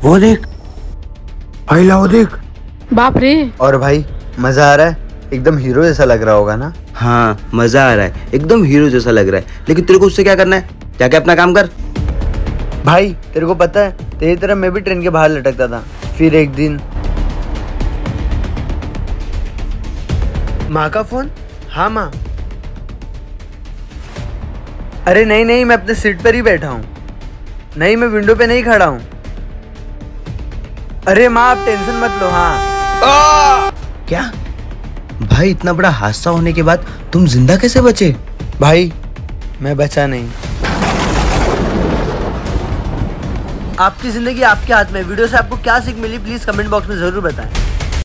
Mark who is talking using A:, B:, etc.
A: वो देख भाई, वो देख।
B: बाप रे।
C: और भाई मजा आ रहा है? एकदम हीरो जैसा लग रहा होगा ना?
A: हाँ मजा आ रहा है, एकदम हीरो जैसा लग रहा है। लेकिन तेरे को उससे क्या करना है? जाके अपना काम कर।
C: भाई तेरे को पता है, तेरी तरह मैं भी ट्रेन के बाहर लटकता था। फिर एक दिन माँ का फोन। हाँ माँ। अरे नहीं नहीं, मैं अपने सीट पर ही बैठा हूँ। नहीं, मैं विंडो पे नहीं खड़ा हूँ। अरे माँ आप टेंशन मत लो। हाँ।
A: क्या भाई, इतना बड़ा हादसा होने के बाद तुम जिंदा कैसे बचे?
C: भाई मैं बचा नहीं। आपकी जिंदगी आपके हाथ में। वीडियो से आपको क्या सीख मिली प्लीज कमेंट बॉक्स में जरूर बताएं।